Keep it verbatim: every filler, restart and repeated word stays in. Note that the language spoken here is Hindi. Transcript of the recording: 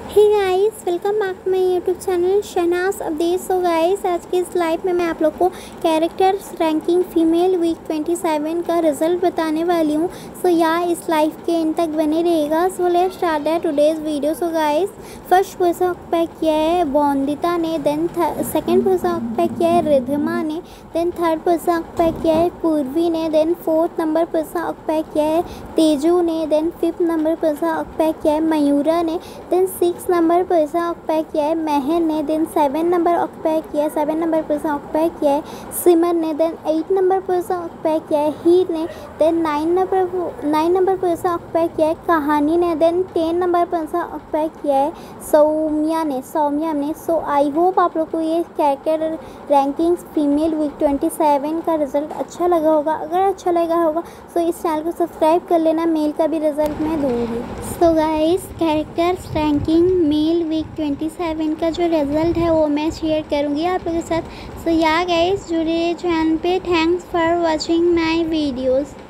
Hey guys, welcome back to my YouTube channel Shehnaz update. So guys, आज के इस लाइव में मैं आप लोग को कैरेक्टर्स रैंकिंग फीमेल वीक सत्ताईस का रिजल्ट बताने वाली हूँ। सो या इस लाइव के एंड तक बने रहेगा। So let's start that today's video. So guys, first position occupy किया है बोंदिता ने, देन सेकंड पोजीशन ऑक्यूपाई किया है रिधिमा ने, देन थर्ड पोजीशन ऑक्यूपाई किया है पूर्वी ने, then fourth number position occupy किया है तेजू ने, then fifth number position occupy किया है मयूरा ने, then six number position occupy किया है महर ने, देन सेवन नंबर ऑक्यूपाई किया है सेवन नंबर पोजीशन ऑक्यूपाई किया है सिमर ने, then eight number position occupy किया है हीर ने, then nine number nine number position occupy किया है कहानी ने, then ten number position occupy किया है सौम्या ने सौम्या ने सो आई होप आप लोग को ये कैरेक्टर रैंकिंग्स फीमेल वीक सत्ताईस का रिजल्ट अच्छा लगा होगा। अगर अच्छा लगा होगा सो इस चैनल को सब्सक्राइब कर लेना। मेल का भी रिजल्ट मैं दूँगी। So guys, characters ranking male week सत्ताईस का जो रिज़ल्ट है वो मैं शेयर करूँगी आप लोगों के साथ। सो या गाइस, जुड़े चैनल पे। Thanks for watching my videos.